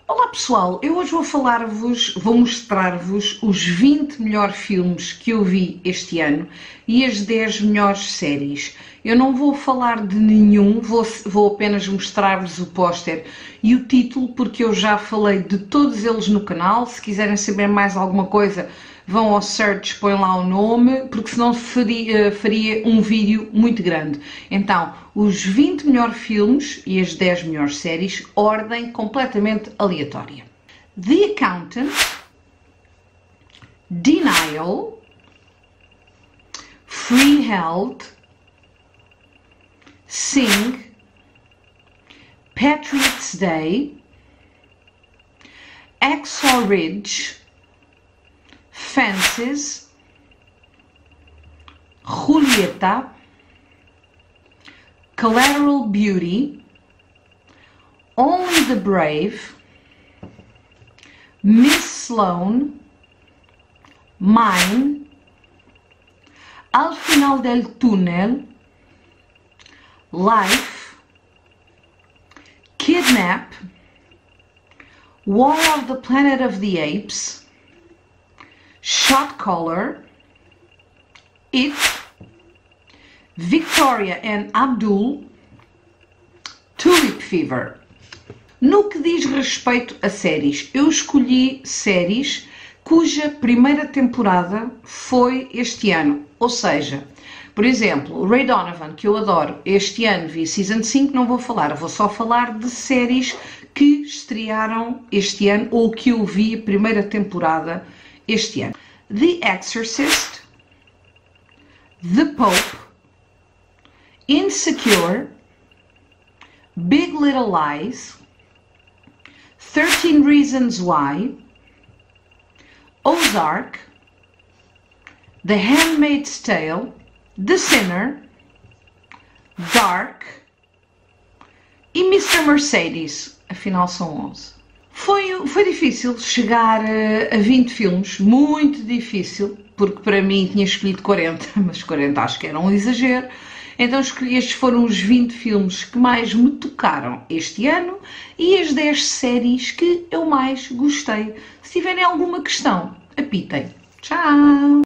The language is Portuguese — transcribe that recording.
Olá pessoal, eu hoje vou mostrar-vos os 20 melhores filmes que eu vi este ano e as 10 melhores séries. Eu não vou falar de nenhum, vou apenas mostrar-vos o póster e o título, porque eu já falei de todos eles no canal. Se quiserem saber mais alguma coisa, vão ao search, põem lá o nome, porque senão faria um vídeo muito grande. Então, os 20 melhores filmes e as 10 melhores séries, ordem completamente aleatória. The Accountant, Denial, Freeheld, Sing, Patriots Day, Hacksaw Ridge, Fences, Julieta, Collateral Beauty, Only the Brave, Miss Sloane, Mine, Al Final del Túnel, Life, Kidnap, War of the Planet of the Apes, Shot Caller, It, Victoria and Abdul, Tulip Fever. No que diz respeito a séries, eu escolhi séries cuja primeira temporada foi este ano. Ou seja, por exemplo, Ray Donovan, que eu adoro, este ano vi Season 5, não vou falar, vou só falar de séries que estrearam este ano ou que eu vi a primeira temporada este ano. The Exorcist, The Pope, Insecure, Big Little Lies, 13 Reasons Why, Ozark, The Handmaid's Tale, The Sinner, Dark e Mr. Mercedes, afinal são 11. Foi difícil chegar a 20 filmes, muito difícil, porque para mim tinha escolhido 40, mas 40 acho que era um exagero. Então estes foram os 20 filmes que mais me tocaram este ano e as 10 séries que eu mais gostei. Se tiverem alguma questão, apitem. Tchau!